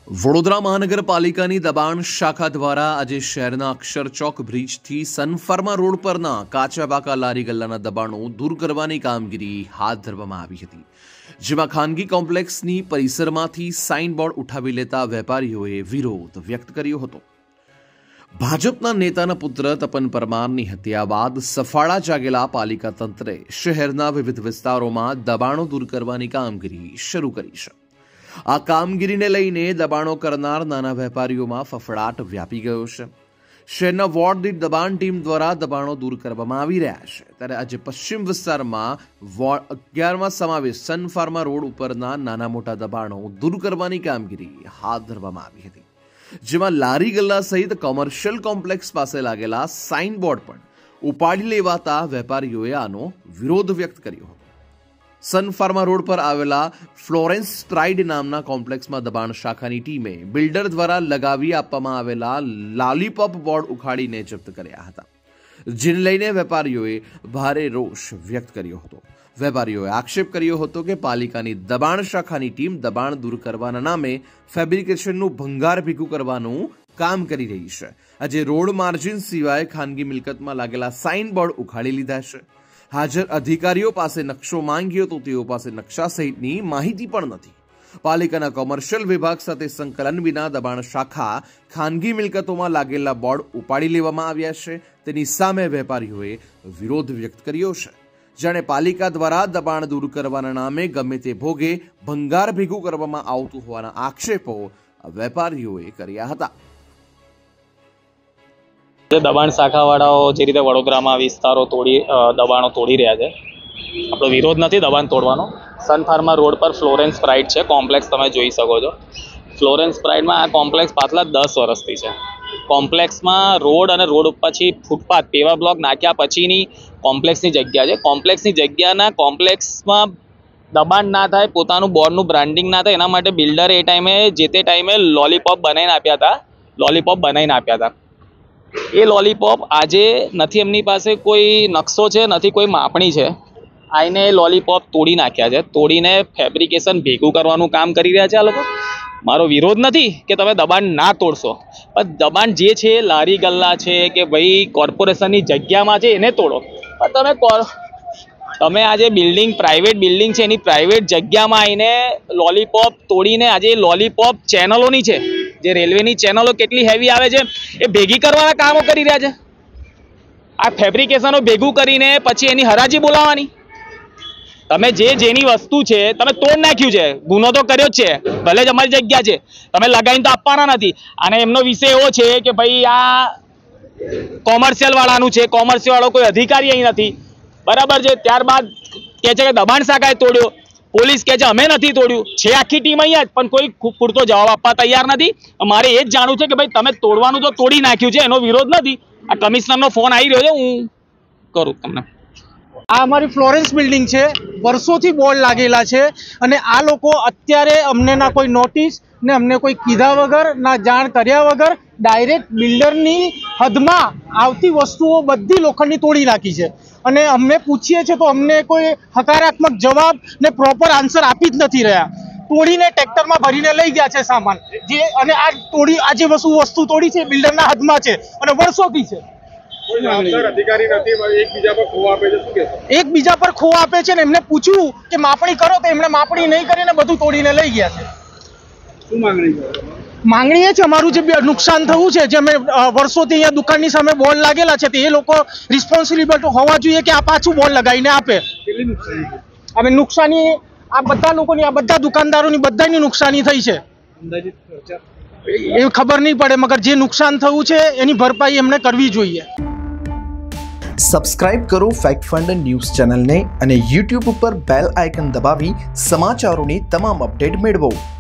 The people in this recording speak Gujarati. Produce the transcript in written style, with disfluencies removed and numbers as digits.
વડોદરા મહાનગરપાલિકાની દબાણ શાખા દ્વારા આજે શહેરના અક્ષર ચોક બ્રિજથી સનફાર્મા રોડ પરના કાચા પાકા લારી ગલ્લાના દબાણો દૂર કરવાની કામગીરી હાથ ધરવામાં આવી હતી, જેમાં ખાનગી કોમ્પ્લેક્સની પરિસરમાંથી સાઇન બોર્ડ ઉઠાવી લેતા વેપારીઓએ વિરોધ વ્યક્ત કર્યો હતો। ભાજપના નેતાના પુત્ર તપન પરમારની હત્યા બાદ સફાળા જાગેલા પાલિકા તંત્રે શહેરના વિવિધ વિસ્તારોમાં દબાણો દૂર કરવાની કામગીરી શરૂ કરી છે। આ કામગીરીને લઈને દબાણો કરનાર નાના વેપારીઓમાં ફફડાટ વ્યાપી ગયો છે। શહેરના વોર્ડ દીઠ દબાણ ટીમ દ્વારા દબાણો દૂર કરવામાં આવી રહ્યા છે, ત્યારે આજે પશ્ચિમ વિસ્તારમાં વોર્ડ 11માં સમાવેશ સનફાર્મા રોડ ઉપરના નાના મોટા દબાણો દૂર કરવાની કામગીરી હાથ ધરવામાં આવી હતી, જેમાં લારી ગલ્લા સહિત કોમર્શિયલ કોમ્પ્લેક્સ પાસે લાગેલા સાઇન બોર્ડ પણ ઉપાડી લેવાતા વેપારીઓએ આનો વિરોધ વ્યક્ત કર્યો હતો। સનફાર્મા રોડ પર આવેલા ફ્લોરેન્સ સ્ટ્રાઇડ નામના કોમ્પ્લેક્સમાં દબાણ શાખાની ટીમે બિલ્ડર દ્વારા લગાવી આપવામાં આવેલા લોલીપોપ બોર્ડ ઉખાડીને જપ્ત કર્યા હતા, જેને લઈને વેપારીઓએ ભારે રોષ વ્યક્ત કર્યો હતો। વેપારીઓએ આક્ષેપ કર્યો હતો કે પાલિકાની દબાણ શાખાની ટીમ દબાણ દૂર કરવાના નામે ફેબ્રિકેશનનું ભંગાર ભેગું કરવાનું કામ કરી રહી છે। આજે રોડ માર્જિન સિવાય ખાનગી મિલકતમાં લાગેલા સાઇન બોર્ડ ઉખાડી લીધા છે। હાજર અધિકારીઓ પાસે નકશો માંગ્યો તો તેઓ પાસે નકશા સહિતની માહિતી પણ નથી। પાલિકાના કોમર્શિયલ વિભાગ સાથે સંકલન વિના દબાણ શાખા ખાનગી મિલકતોમાં લાગેલા બોર્ડ ઉપાડી લેવામાં આવ્યા છે, તેની સામે વેપારીઓએ વિરોધ વ્યક્ત કર્યો છે। જાણે પાલિકા દ્વારા દબાણ દૂર કરવાના નામે ગમે તે ભોગે ભંગાર ભેગું કરવામાં આવતું હોવાના આક્ષેપો વેપારીઓએ કર્યા હતા। દબાણ શાખાવાળાઓ જે રીતે વડોદરામાં વિસ્તારો દબાણો તોડી રહ્યા છે, આપણો વિરોધ નથી દબાણ તોડવાનો। સનફાર્મા રોડ પર ફ્લોરેન્સ પ્રાઇડ છે કોમ્પ્લેક્સ, તમે જોઈ શકો છો। ફ્લોરેન્સ પ્રાઇડમાં આ કોમ્પ્લેક્સ પાછલા 10 વર્ષથી છે। કોમ્પ્લેક્સમાં રોડ અને રોડ પછી ફૂટપાથ પેવર બ્લોક નાખ્યા પછીની કોમ્પ્લેક્સની જગ્યા છે। કોમ્પ્લેક્સની જગ્યાના કોમ્પ્લેક્સમાં દબાણ ના થાય, પોતાનું બોર્ડનું બ્રાન્ડિંગ ના થાય, એના માટે બિલ્ડરે જે તે ટાઈમે લોલીપોપ બનાવીને આપ્યા હતા। એ લોલીપોપ આજે નથી, એમની પાસે કોઈ નકશો છે, નથી કોઈ માપણી છે, આઈને લોલીપોપ તોડી નાખ્યા છે, તોડીને ફેબ્રિકેશન ભેગું કરવાનું કામ કરી રહ્યા છે આ લોકો। મારો વિરોધ નથી કે તમે દબાણ ના તોડશો, પણ દબાણ જે છે લારી ગલ્લા છે કે ભાઈ કોર્પોરેશનની જગ્યામાં છે એને તોડો। પણ તમે આજે પ્રાઇવેટ બિલ્ડિંગ છે એની પ્રાઇવેટ જગ્યામાં આવીને લોલીપોપ તોડીને, આજે લોલીપોપ ચેનલોની છે, જે રેલવેની ચેનલો કેટલી હેવી આવે છે એ ભેગી કરવાના કામો કરી રહ્યા છે। આ ફેબ્રિકેશનો ભેગું કરીને પછી એની હરાજી બોલાવવાની। તમે જેની વસ્તુ છે તમે તોડ નાખ્યું છે, ગુનો તો કર્યો જ છે, ભલે જ અમારી જગ્યા છે, તમે લગાવીને તો આપવાના નથી। અને એમનો વિષય એવો છે કે ભાઈ આ કોમર્શિયલ વાળાનું છે, કોમર્શિયલ વાળો કોઈ અધિકારી અહીં નથી, બરાબર છે। ત્યારબાદ કહે છે કે દબાણ શાખાએ તોડ્યો, પોલીસ કહે છે અમે નથી તોડ્યું, છે આખી ટીમ અહીંયા જ, પણ કોઈ પૂરતો જવાબ આપવા તૈયાર નથી। મારે એ જ જાણવું છે કે ભાઈ તમે તોડવાનું તો તોડી નાખ્યું છે, એનો વિરોધ નથી। આ કમિશનરનો ફોન આવી રહ્યો છે, હું કરું તમને। આ અમારી ફ્લોરેન્સ બિલ્ડિંગ છે, વર્ષોથી બોર્ડ લાગેલા છે, અને આ લોકો અત્યારે અમને ના કોઈ નોટિસ ને અમને કોઈ કીધા વગર, ના જાણ કર્યા વગર ડાયરેક્ટ બિલ્ડરની હદમાં આવતી વસ્તુઓ બધી લોખંડની તોડી નાખી છે। અને અમને પૂછીએ છીએ તો અમને કોઈ હકારાત્મક જવાબ ને પ્રોપર આન્સર આપી જ નથી રહ્યા। તોડીને ટ્રેક્ટરમાં ભરીને લઈ ગયા છે સામાન, અને આ જે વસ્તુ તોડી છે બિલ્ડરના હદમાં છે અને વર્ષોથી છે। એકબીજા પર ખો આપે છે ને એમને પૂછ્યું કે માપણી કરો તો એમણે માપણી નહીં કરીને બધું તોડીને લઈ ગયા છે। શું માંગણી એ છે અમારું જે નુકસાન થયું છે, જે અમે વર્ષોથી અહીંયા દુકાનની સામે બોર્ડ લાગેલા છે, એ લોકો રિસ્પોન્સિબલ હોવા જોઈએ કે આ પાછું બોર્ડ લગાવીને આપે। હવે નુકસાની આ બધા લોકોની, આ બધા દુકાનદારોની બધાની નુકસાની થઈ છે, એ ખબર નહીં પડે, મગર જે નુકસાન થયું છે એની ભરપાઈ એમને કરવી જોઈએ। સબસ્ક્રાઇબ કરો ફેક્ટ ફંડ ન્યૂઝ ચેનલને અને YouTube ઉપર બેલ આઇકન દબાવી સમાચારોની તમામ અપડેટ મેળવો।